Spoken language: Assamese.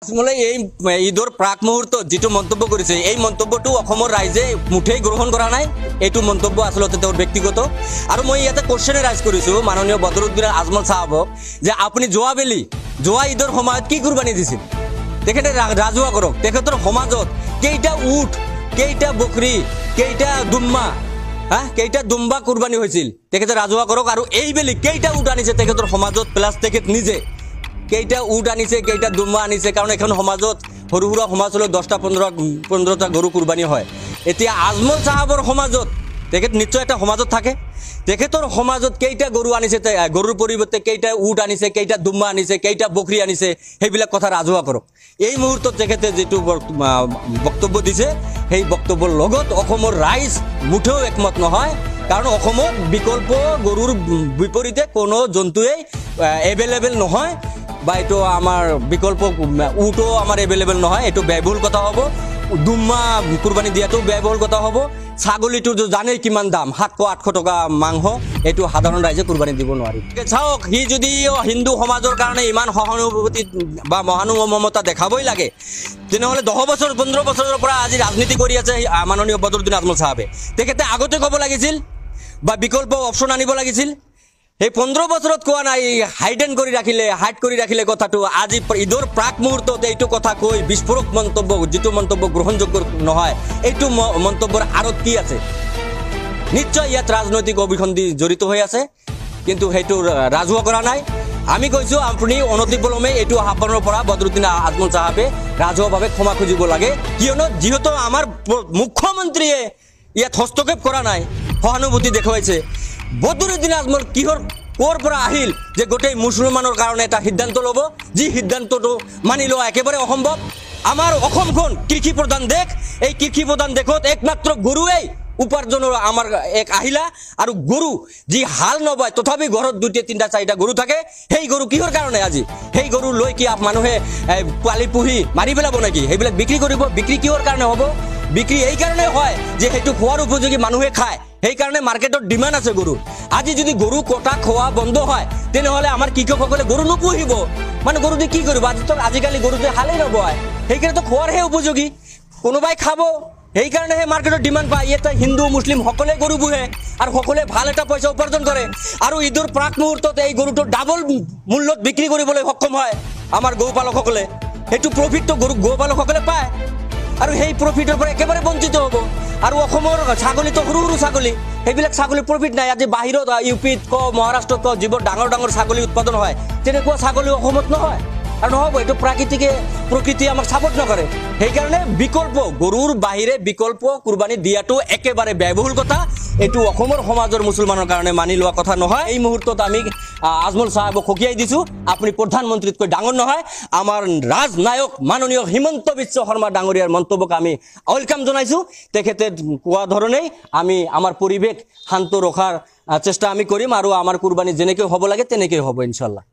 আজমলে এই ঈদৰ প্ৰাক মুহূৰ্তত যেটো মন্তব্য কৰিছে এই মন্তব্যটো অসমৰ ৰাইজে মুঠেই গ্ৰহণ কৰা নাই। এইটো মন্তব্য আসলতে তেওঁৰ ব্যক্তিগত আৰু মই ইয়াতে কোশ্চেন ৰাইজ কৰিছো মাননীয় বদৰুদ্দিন আজমল সাহেবক যে আপুনি যোৱা ঈদৰ সময়ত কি কুৰবানি দিছিল তেখেতে ৰাজহুৱা কৰক। তেখেতৰ সমাজত কেইটা উট কেইটা বকৰি কেইটা দুম্বা কুৰবানি হৈছিল তেখেতে ৰাজহুৱা কৰক আৰু এইবেলি কেইটা উট আনিছে তেখেতৰ সমাজত প্লাস তেখেত নিজে কেইটা উট আনিছে কেইটা দুম্বা আনিছে কাৰণ এখন সমাজত সৰু সৰু সমাজ হলে 10টা 15টা গৰু কুৰবানি হয়। এতিয়া আজমল সাহেবৰ সমাজত তেখেত নিশ্চয় এটা সমাজত থাকে তেখেতৰ সমাজত কেইটা গৰু আনিছে গৰুৰ পৰিৱৰ্তে কেইটা উট আনিছে কেইটা দুম্বা আনিছে কেইটা বকৰি আনিছে সেইবিলাক কথা ৰাজহুৱা কৰক। এই মুহূৰ্তত তেখেতে যেটো বক্তব্য দিছে সেই বক্তব্যৰ লগত অসমৰ ৰাইজ মুঠেও একমত নহয় কাৰণ অসমত বিকল্প গৰুৰ বিপৰীতে কোনো জন্তুৱেই এভেইলেবল নহয় বা এটো আমাৰ বিকল্প উটো আমাৰ এভেইলেবল নহয়। এটো ব্যয়বহুল কথা হ'ব। দুম্বা কুরবানি দিয়াটো ব্যয়বহুল কথা হ'ব। ছাগলীটো জানেই কিমান দাম 700-800 টকা মাংস এটো সাধাৰণ ৰাইজে কুরবানি দিব নোৱাৰি। চাওক হি যদি হিন্দু সমাজৰ কাৰণে ইমান সহানুভূতি বা মহানুভৱতা দেখাবই লাগে তেনেহলে 10 বছৰ 15 বছৰৰ পৰা আজি ৰাজনীতি কৰি আছে মাননীয় বদৰুদ্দিন আজমল সাহেবে। তেখেতে আগতে ক'ব লাগিছিল বা বিকল্প অপচন আনিব লাগিছিল। এই 15 বছৰত কোৱা নাই হাইড কৰি ৰাখিলে কথাটো আজি ঈদৰ প্ৰাক মুহূৰ্তত এইটো কথা কৈ বিস্ফোৰক মন্তব্য যেটো মন্তব্য গ্ৰহণযোগ্য নহয় এইটো মন্তব্যৰ আৰত কি আছে নিশ্চয় ইয়াত ৰাজনৈতিক অভিসন্ধি জড়িত হৈ আছে কিন্তু হেতু ৰাজহুৱা কৰা নাই। আমি কৈছো আপুনি অনতিপলমে এইটো আহ্বানৰ পৰা বদৰুদ্দিন আজমল সাহেবে ৰাজহুৱাভাৱে ক্ষমা খুজিব লাগে কিয়নো যেহেতু আমাৰ মুখ্যমন্ত্ৰীয়ে ইয়াত হস্তক্ষেপ কৰা নাই সহানুভূতি দেখুৱাইছে। বদৰুদ্দিন আজমল কোৰ পৰা আহিল যে গোটেই মুছলমানৰ কাৰণে এটা সিদ্ধান্ত ল'ব যি সিদ্ধান্তটো মানি লোৱা একেবাৰে অসম্ভৱ। আমাৰ অসমখন কৃষি প্ৰধান দেশ এই কৃষি প্ৰধান দেশত একমাত্ৰ গৰুৱেই উপাৰ্জনৰ আমাৰ এক আহিলা আৰু গৰু যি হাল নবায় তথাপি ঘৰত 2টা 3টা 4টা গৰু থাকে সেই গৰু কিহৰ কাৰণে আজি সেই গৰু লৈ কি মানুহে পালি পুহি মাৰি পেলাব নেকি সেইবিলাক বিক্ৰী কৰিব বিক্ৰী কিহৰ কাৰণে হ'ব বিক্ৰী এই কাৰণে হয় যে হেতু খোৱাৰ উপযোগী মানুহে খায় সেই কাৰণে মাৰ্কেটত ডিমান্ড আছে গৰু। আজি যদি গৰু কটা খোৱা বন্ধ হয় তেনেহলে আমাৰ কৃষকসকলে গৰু নুপুহিব মানে গৰু দি কি কৰিব আজিকালি গৰু যে হালেই নবয় সেইকাৰণে তো খোৱাৰহে উপযোগী কোনোবাই খাব সেই কাৰণে মাৰ্কেটত ডিমান্ড পায়। এটা হিন্দু মুছলিম সকলে গৰু পুহে আৰু সকলে ভাল এটা পইচা উপাৰ্জন কৰে আৰু ঈদৰ প্ৰাক মুহূৰ্তত এই গৰুটো ডাবল মূল্যত বিক্ৰী কৰিবলৈ সক্ষম হয় আমাৰ গৌপালকসকলে। সেইটো প্ৰফিটটো গৌপালকসকলে পায় আৰু সেই প্ৰফিটৰ পৰা একেবাৰে বঞ্চিত হ'ব। আৰু অসমৰ ছাগলী তো সৰু ছাগলী সেইবিলাক ছাগলী প্ৰফিট নাই। আজি বাহিৰত ইউপিত মহাৰাষ্ট্ৰত যিবোৰ ডাঙৰ ছাগলী উৎপাদন হয় তেনেকুৱা ছাগলী অসমত নহয় আৰু নহ'ব। এইটো প্ৰকৃতি আমাক ছাপোৰ্ট নকৰে সেইকাৰণে বিকল্প গৰুৰ বাহিৰে বিকল্প কুৰবানি দিয়াটো একেবাৰে ব্যয়বহুল কথা। এইটো অসমৰ সমাজৰ মুছলমানৰ কাৰণে মানি লোৱা কথা নহয়। এই মুহূৰ্তত আমি আজমল সাহেবক সকীয়াই দিছো আপুনি প্ৰধানমন্ত্ৰীতকৈ ডাঙৰ নহয়। আমাৰ ৰাজনায়ক মাননীয় হিমন্ত বিশ্ব শৰ্মা ডাঙৰীয়াৰ মন্তব্যক আমি ওয়েলকাম জনাইছো। তেখেতে কোৱা ধৰণেই আমি আমাৰ পৰিৱেশ শান্ত ৰখাৰ চেষ্টা আমি কৰিম আৰু আমাৰ কুৰবানি যেনেকৈ হ'ব লাগে তেনেকৈ হ'ব ইনশাআল্লাহ।